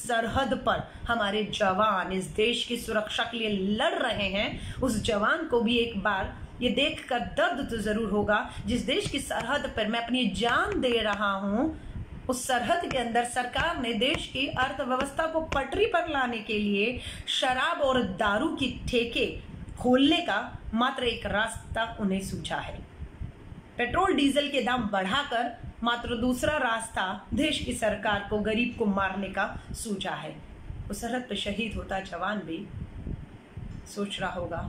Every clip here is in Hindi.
सरहद पर हमारे जवान इस देश की सुरक्षा के लिए लड़ रहे हैं, उस जवान को भी एक बार ये देखकर दर्द तो जरूर होगा, जिस देश की सरहद पर मैं अपनी जान दे रहा हूं, उस सरहद के अंदर सरकार ने देश की अर्थव्यवस्था को पटरी पर लाने के लिए शराब और दारू की ठेके खोलने का मात्र एक रास्ता उन्हें सूझा है। पेट्रोल डीजल के दाम बढ़ाकर मात्र दूसरा रास्ता देश की सरकार को गरीब को मारने का सूझा है। उस सरहद पर शहीद होता जवान भी सोच रहा होगा।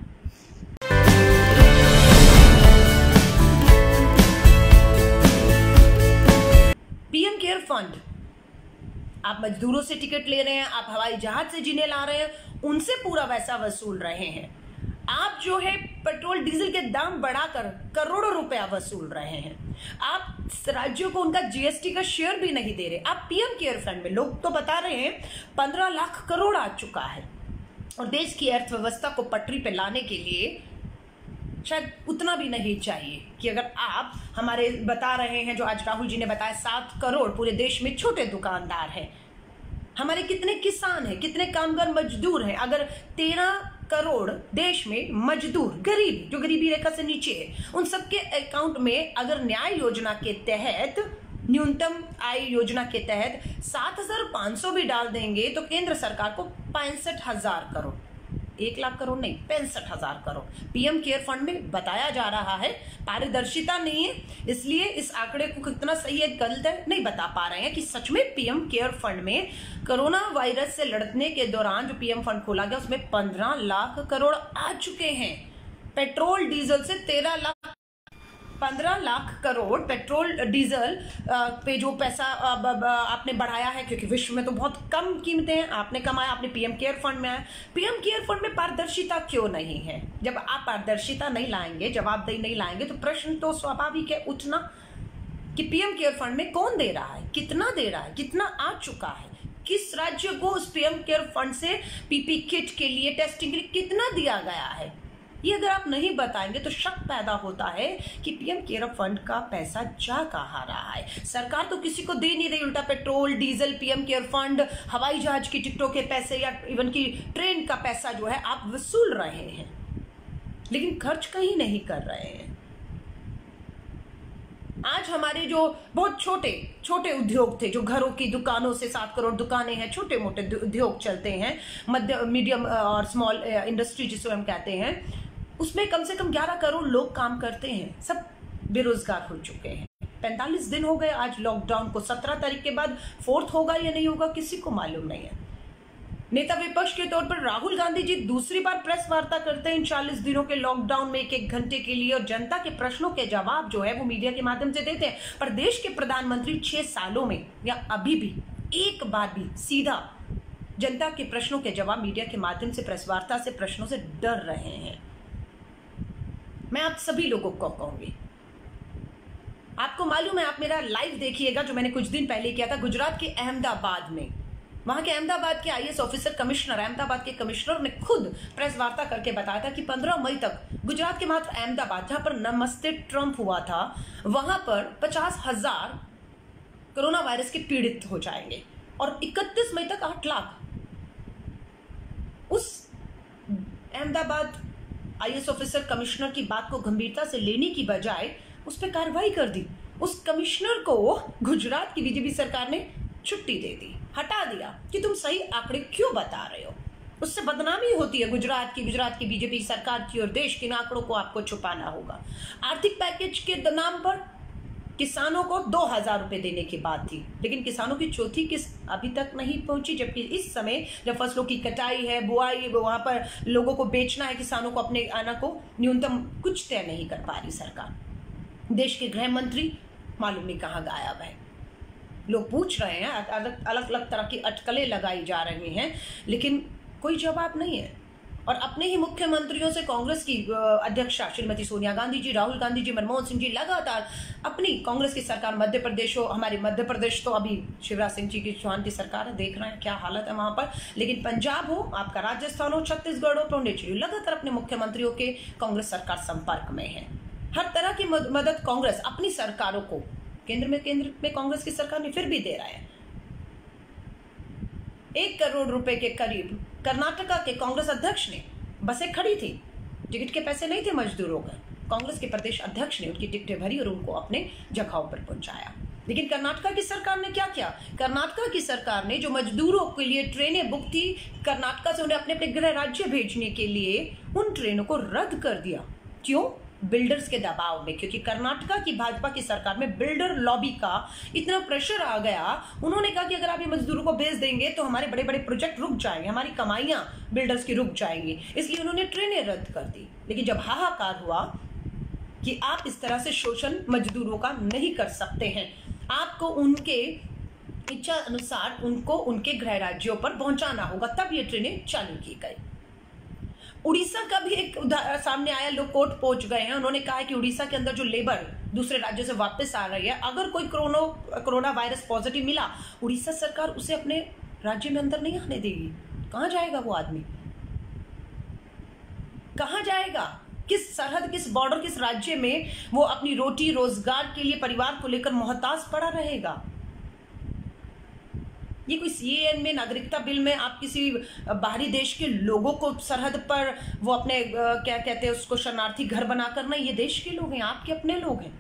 पीएम केयर फंड, आप मजदूरों से टिकट ले रहे हैं, आप हवाई जहाज से जिन्हें ला रहे हैं, उनसे पूरा वैसा वसूल रहे हैं। आप जो है पेट्रोल डीजल के दाम बढ़ाकर करोड़ों रुपया वसूल रहे हैं। आप राज्यों को उनका जीएसटी का शेयर भी नहीं दे रहे। आप पीएम केयर फंड में, लोग तो बता रहे हैं 15 लाख करोड़ आ चुका है, और देश की अर्थव्यवस्था को पटरी पे लाने के लिए शायद उतना भी नहीं चाहिए कि अगर आप हमारे बता रहे हैं, जो आज राहुल जी ने बताया 7 करोड़ पूरे देश में छोटे दुकानदार हैं, हमारे कितने किसान हैं, कितने कामगार मजदूर हैं। अगर 13 करोड़ देश में मजदूर, गरीब, जो गरीबी रेखा से नीचे है, उन सबके अकाउंट में अगर न्याय योजना के तहत, न्यूनतम आय योजना के तहत 7,500 भी डाल देंगे तो केंद्र सरकार को 65,000 करोड़, 1 लाख करोड़ नहीं, 65,000 करोड़ पीएम केयर फंड में बताया जा रहा है। पारदर्शिता नहीं है, इसलिए इस आंकड़े को कितना सही है गलत है नहीं बता पा रहे हैं कि सच में पीएम केयर फंड में कोरोना वायरस से लड़ने के दौरान जो पीएम फंड खोला गया उसमें 15 लाख करोड़ आ चुके हैं। पेट्रोल डीजल से 15 लाख करोड़ पेट्रोल डीजल पे जो पैसा आपने बढ़ाया है, क्योंकि विश्व में तो बहुत कम कीमतें हैं, आपने कमाया, आपने पीएम केयर फंड में आया। पीएम केयर फंड में पारदर्शिता क्यों नहीं है? जब आप पारदर्शिता नहीं लाएंगे, जवाबदेही नहीं लाएंगे, तो प्रश्न तो स्वाभाविक है उठना कि पीएम केयर फंड में कौन दे रहा है, कितना दे रहा है, कितना आ चुका है, किस राज्य को उस पीएम केयर फंड से पीपी किट के लिए, टेस्टिंग के लिए कितना दिया गया है। ये अगर आप नहीं बताएंगे तो शक पैदा होता है कि पीएम केयर फंड का पैसा जा कहाँ रहा है। सरकार तो किसी को दे नहीं रही, उल्टा petrol diesel, PM care fund, हवाई जहाज की टिकटों के पैसे या इवन की ट्रेन का पैसा जो है आप वसूल रहे हैं, लेकिन खर्च कहीं नहीं कर रहे हैं। आज हमारे जो बहुत छोटे छोटे उद्योग थे, जो घरों की दुकानों से 7 करोड़ दुकानें हैं, छोटे मोटे उद्योग चलते हैं, मध्य मीडियम और स्मॉल इंडस्ट्री जिसे हम कहते हैं, उसमें कम से कम 11 करोड़ लोग काम करते हैं, सब बेरोजगार हो चुके हैं। 45 दिन हो गए आज लॉकडाउन को, 17 तारीख के बाद 4th होगा या नहीं होगा किसी को मालूम नहीं है। नेता विपक्ष के तौर पर राहुल गांधी जी दूसरी बार प्रेस वार्ता करते हैं इन 40 दिनों के लॉकडाउन में 1-1 घंटे के लिए, और जनता के प्रश्नों के जवाब जो है वो मीडिया के माध्यम से देते हैं। पर देश के प्रधानमंत्री 6 सालों में या अभी भी एक बार भी सीधा जनता के प्रश्नों के जवाब मीडिया के माध्यम से, प्रेस वार्ता से, प्रश्नों से डर रहे हैं। मैं आप सभी लोगों को कहूंगी, आपको मालूम है, आप मेरा लाइव देखिएगा जो मैंने कुछ दिन पहले किया था गुजरात के अहमदाबाद में। वहां के अहमदाबाद के आईएएस ऑफिसर, कमिश्नर, अहमदाबाद के कमिश्नर ने खुद प्रेस वार्ता करके बताया था कि 15 मई तक गुजरात के मात्र अहमदाबाद, जहां पर नमस्ते ट्रंप हुआ था, वहां पर 50,000 कोरोना वायरस के पीड़ित हो जाएंगे, और 31 मई तक 8 लाख। उस अहमदाबाद आईएएस ऑफिसर कमिश्नर की बात को गंभीरता से लेने की बजाय उस पर कार्रवाई कर दी। उस कमिश्नर को गुजरात की बीजेपी सरकार ने छुट्टी दे दी, हटा दिया कि तुम सही आंकड़े क्यों बता रहे हो। उससे बदनामी होती है गुजरात की बीजेपी सरकार की, और देश के आंकड़ों को आपको छुपाना होगा। आर्थिक पैकेज के नाम पर किसानों को 2,000 रुपए देने की बात थी, लेकिन किसानों की चौथी किस्त अभी तक नहीं पहुंची, जबकि इस समय जब फसलों की कटाई है, बुआई, वहां पर लोगों को बेचना है, किसानों को अपने आना को न्यूनतम कुछ तय नहीं कर पा रही सरकार। देश के गृह मंत्री मालूम नहीं कहाँ गायब है। लोग पूछ रहे हैं, अलग अलग तरह की अटकलें लगाई जा रही हैं, लेकिन कोई जवाब नहीं है। और अपने ही मुख्यमंत्रियों से कांग्रेस की अध्यक्षा श्रीमती सोनिया गांधी जी, राहुल गांधी जी, मनमोहन सिंह जी लगातार अपनी कांग्रेस की सरकार, मध्य प्रदेश हो, हमारे मध्य प्रदेश तो अभी शिवराज सिंह जी की चौहान की सरकार है, देख रहे हैं क्या हालत है वहां पर, लेकिन पंजाब हो, आपका राजस्थान हो, छत्तीसगढ़ हो, पुडुचेरी, लगातार अपने मुख्यमंत्रियों के कांग्रेस सरकार संपर्क में है। हर तरह की मदद कांग्रेस अपनी सरकारों को, केंद्र में कांग्रेस की सरकार ने फिर भी दे रहा है। 1 करोड़ रुपए के करीब कर्नाटका के कांग्रेस अध्यक्ष ने, बसें खड़ी थी, टिकट के पैसे नहीं थे मजदूरों का, कांग्रेस के प्रदेश अध्यक्ष ने उनकी टिकटें भरी और उनको अपने जगहों पर पहुंचाया। लेकिन कर्नाटका की सरकार ने क्या किया? कर्नाटका की सरकार ने जो मजदूरों के लिए ट्रेनें बुक थी कर्नाटका से उन्हें अपने अपने गृह राज्य भेजने के लिए, उन ट्रेनों को रद्द कर दिया। क्यों? बिल्डर्स के दबाव में, क्योंकि कर्नाटका की भाजपा की सरकार में बिल्डर लॉबी का इतना प्रेशर आ गया, उन्होंने कहा कि अगर आप ये मजदूरों को भेज देंगे तो हमारे बड़े बड़े प्रोजेक्ट रुक जाएंगे, हमारी कमाइयां बिल्डर्स की रुक जाएंगी, इसलिए उन्होंने ट्रेनें रद्द कर दी। लेकिन जब हाहाकार हुआ कि आप इस तरह से शोषण मजदूरों का नहीं कर सकते हैं, आपको उनके इच्छा अनुसार उनको उनके गृह राज्यों पर पहुंचाना होगा, तब ये ट्रेनें चालू की गई। उड़ीसा का भी एक सामने आया, लोग कोर्ट पहुंच गए हैं, उन्होंने कहा है कि उड़ीसा के अंदर जो लेबर दूसरे राज्यों से वापस आ रही है, अगर कोई कोरोना वायरस पॉजिटिव मिला, उड़ीसा सरकार उसे अपने राज्य में अंदर नहीं आने देगी। कहां जाएगा वो आदमी? कहां जाएगा? किस सरहद, किस बॉर्डर, किस राज्य में वो अपनी रोटी रोजगार के लिए परिवार को लेकर मोहताज पड़ा रहेगा? ये कोई सीएए में, नागरिकता बिल में आप किसी बाहरी देश के लोगों को सरहद पर वो अपने क्या कहते हैं उसको, शरणार्थी घर बनाकर, नहीं, ये देश के लोग हैं, आपके अपने लोग हैं।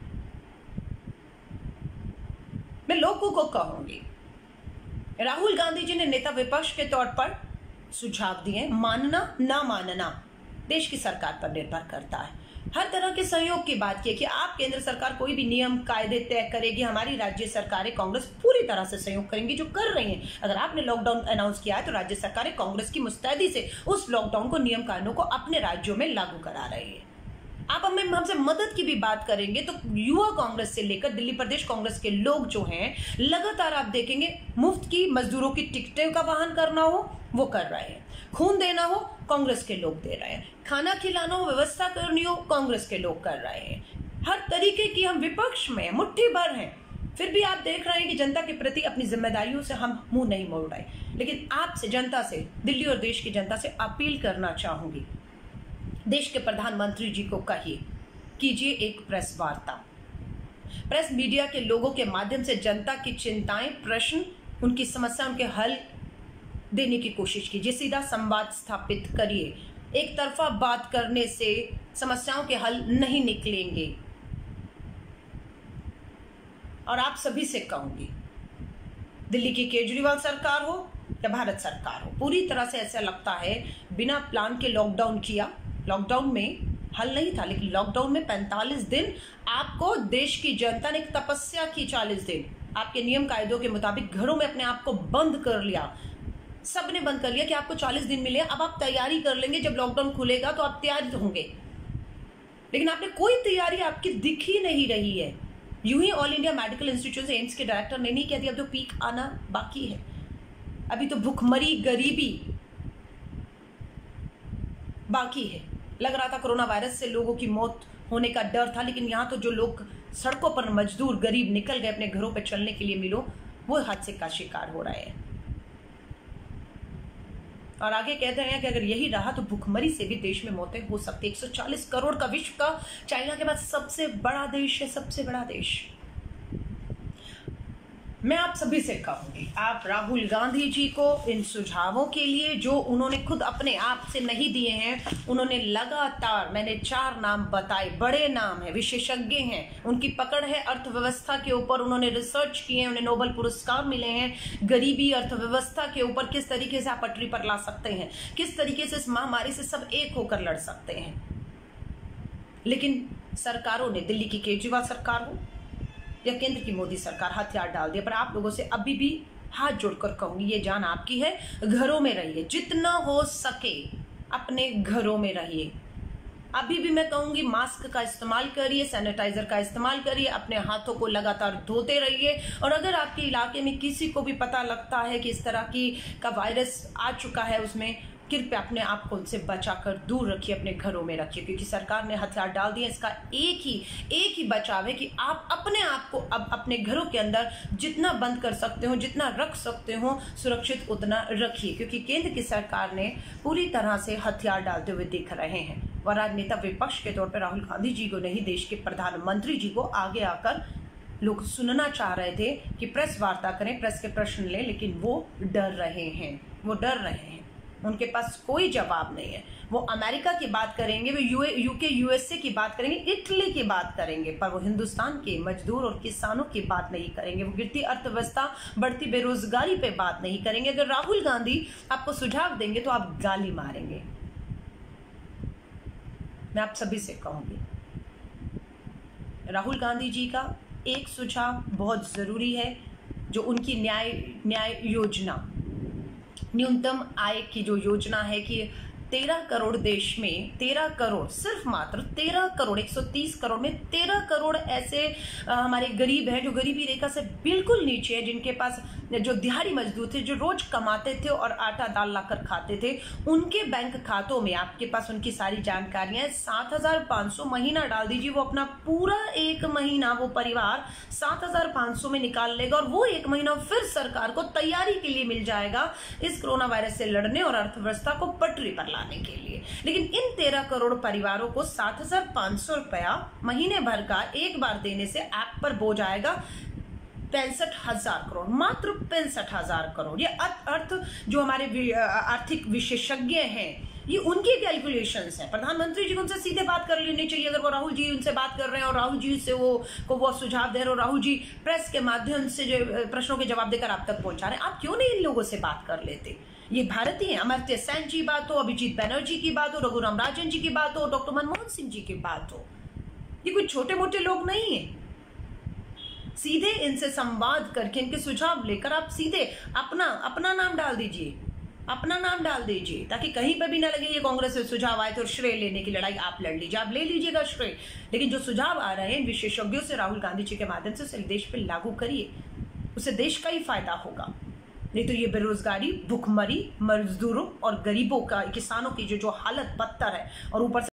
मैं लोगों को कहूंगी, राहुल गांधी जी ने नेता विपक्ष के तौर पर सुझाव दिए, मानना ना मानना देश की सरकार पर निर्भर करता है। हर तरह के सहयोग की बात की कि आप केंद्र सरकार कोई भी नियम कायदे तय करेगी, हमारी राज्य सरकारें कांग्रेस पूरी तरह से सहयोग करेंगी, जो कर रही हैं। अगर आपने लॉकडाउन अनाउंस किया है तो राज्य सरकारें कांग्रेस की मुस्तैदी से उस लॉकडाउन को, नियम कानूनों को अपने राज्यों में लागू करा रही है। आप हमसे मदद की भी बात करेंगे तो युवा कांग्रेस से लेकर दिल्ली प्रदेश कांग्रेस के लोग जो हैं, लगातार आप देखेंगे मुफ्त की मजदूरों की टिकटें का वाहन करना हो वो कर रहे हैं, खून देना हो कांग्रेस के लोग दे रहे हैं, खाना खिलाना हो, व्यवस्था करनी हो, कांग्रेस के लोग कर रहे हैं। हर तरीके की, हम विपक्ष में मुट्ठी भर हैं, फिर भी आप देख रहे हैं कि जनता के प्रति अपनी जिम्मेदारियों से हम मुंह नहीं मोड़ रहे। लेकिन आपसे, जनता से, दिल्ली और देश की जनता से अपील करना चाहूंगी, देश के प्रधानमंत्री जी को कहिए, कीजिए एक प्रेस वार्ता, प्रेस मीडिया के लोगों के माध्यम से जनता की चिंताएं, प्रश्न, उनकी समस्या, उनके हल देने की कोशिश कीजिए, सीधा संवाद स्थापित करिए। एक तरफा बात करने से समस्याओं के हल नहीं निकलेंगे। और आप सभी से कहूंगी, दिल्ली की केजरीवाल सरकार हो या भारत सरकार हो, पूरी तरह से ऐसा लगता है बिना प्लान के लॉकडाउन किया। लॉकडाउन में हल नहीं था, लेकिन लॉकडाउन में 45 दिन आपको देश की जनता ने एक तपस्या की, 40 दिन आपके नियम कायदों के मुताबिक घरों में अपने आप को बंद कर लिया, सबने बंद कर लिया कि आपको 40 दिन मिले, अब आप तैयारी कर लेंगे, जब लॉकडाउन खुलेगा तो आप तैयार होंगे। लेकिन आपने कोई तैयारी आपकी दिख ही नहीं रही है। यूं ही all India medical institute AIIMS के डायरेक्टर ने नहीं कह दिया अब तो पीक आना बाकी है, अभी तो भुखमरी, गरीबी बाकी है। लग रहा था कोरोना वायरस से लोगों की मौत होने का डर था, लेकिन यहाँ तो जो लोग सड़कों पर, मजदूर गरीब निकल गए अपने घरों पर चलने के लिए मिलो, वो हादसे का शिकार हो रहे हैं। और आगे कहते हैं कि अगर यही रहा तो भुखमरी से भी देश में मौतें हो सकती है। 140 करोड़ का विश्व का, चाइना के बाद सबसे बड़ा देश है, सबसे बड़ा देश। मैं आप सभी से कहूंगी, आप राहुल गांधी जी को इन सुझावों के लिए, जो उन्होंने खुद अपने आप से नहीं दिए हैं, उन्होंने लगातार, मैंने 4 नाम बताए, बड़े नाम हैं, विशेषज्ञ हैं, उनकी पकड़ है अर्थव्यवस्था के ऊपर, उन्होंने रिसर्च किए हैं, उन्हें नोबेल पुरस्कार मिले हैं, गरीबी, अर्थव्यवस्था के ऊपर किस तरीके से आप पटरी पर ला सकते हैं, किस तरीके से इस महामारी से सब एक होकर लड़ सकते हैं। लेकिन सरकारों ने, दिल्ली की केजरीवाल सरकार हो या केंद्र की मोदी सरकार, हथियार डाल दिया। पर आप लोगों से अभी भी हाथ जोड़कर कहूंगी, ये जान आपकी है, घरों में रहिए, जितना हो सके अपने घरों में रहिए। अभी भी मैं कहूंगी मास्क का इस्तेमाल करिए, सैनिटाइजर का इस्तेमाल करिए, अपने हाथों को लगातार धोते रहिए। और अगर आपके इलाके में किसी को भी पता लगता है कि इस तरह का वायरस आ चुका है, उसमें कृपया अपने आप को उनसे बचाकर दूर रखिए, अपने घरों में रखिए, क्योंकि सरकार ने हथियार डाल दिए। इसका एक ही बचाव है कि आप अपने आप को अब अपने घरों के अंदर जितना बंद कर सकते हो, जितना रख सकते हो सुरक्षित, उतना रखिए, क्योंकि केंद्र की सरकार ने पूरी तरह से हथियार डालते हुए दिख रहे हैं। और राजनेता विपक्ष के तौर पर राहुल गांधी जी को नहीं, देश के प्रधानमंत्री जी को आगे आकर लोग सुनना चाह रहे थे कि प्रेस वार्ता करें, प्रेस के प्रश्न लें, लेकिन वो डर रहे हैं, वो डर रहे हैं। उनके पास कोई जवाब नहीं है। वो अमेरिका की बात करेंगे, वो यूके यूएसए की बात करेंगे, इटली की बात करेंगे, पर वो हिंदुस्तान के मजदूर और किसानों की बात नहीं करेंगे। वो गिरती अर्थव्यवस्था, बढ़ती बेरोजगारी पे बात नहीं करेंगे। अगर राहुल गांधी आपको सुझाव देंगे तो आप गाली मारेंगे। मैं आप सभी से कहूंगी, राहुल गांधी जी का एक सुझाव बहुत जरूरी है, जो उनकी न्याय योजना, न्यूनतम आय की जो योजना है कि 13 करोड़ देश में 13 करोड़, सिर्फ मात्र 13 करोड़, 130 करोड़ में 13 करोड़ ऐसे हमारे गरीब हैं जो गरीबी रेखा से बिल्कुल नीचे है, जिनके पास जो दिहाड़ी मजदूर थे, जो रोज कमाते थे और आटा दाल लाकर खाते थे, उनके बैंक खातों में आपके पास उनकी सारी जानकारियां 7,500 महीना डाल दीजिए। वो अपना पूरा एक महीना, वो परिवार 7,500 में निकाल लेगा और वो एक महीना फिर सरकार को तैयारी के लिए मिल जाएगा इस कोरोना वायरस से लड़ने और अर्थव्यवस्था को पटरी पर लाने के लिए। लेकिन इन 13 करोड़ परिवारों को 7,500 रुपया महीने भर का एक बार देने से ऐप पर बोझ आएगा 65,000 करोड़, मात्र 65,000 करोड़। ये अर्थ जो हमारे आर्थिक विशेषज्ञ हैं, ये उनकी कैलकुलेशंस हैं। प्रधानमंत्री जी को उनसे सीधे बात कर लेनी चाहिए। अगर वो राहुल जी उनसे बात कर रहे हैं और राहुल जी से वो सुझाव दे रहे और राहुल जी प्रेस के माध्यम से जो प्रश्नों के जवाब देकर आप तक पहुंचा रहे हैं, आप क्यों नहीं इन लोगों से बात कर लेते? ये भारतीय हैं, अमर्त्य सेन जी बात हो, अभिजीत बैनर्जी की बात हो, रघुराम राजन जी की बात हो, डॉक्टर मनमोहन सिंह जी की बात हो, ये कोई छोटे मोटे लोग नहीं है। सीधे इनसे संवाद करके, इनके सुझाव लेकर आप सीधे अपना नाम डाल दीजिए, अपना नाम डाल दीजिए, ताकि कहीं पर भी ना लगे ये कांग्रेस से सुझाव आए तो श्रेय लेने की लड़ाई आप लड़ लीजिए, आप ले लीजिएगा श्रेय। लेकिन जो सुझाव आ रहे हैं विशेषज्ञों से, राहुल गांधी जी के माध्यम से, उसे देश पे लागू करिए, उससे देश का ही फायदा होगा। नहीं तो ये बेरोजगारी, भुखमरी, मजदूरों और गरीबों का, किसानों की जो हालत बदतर है, और ऊपर से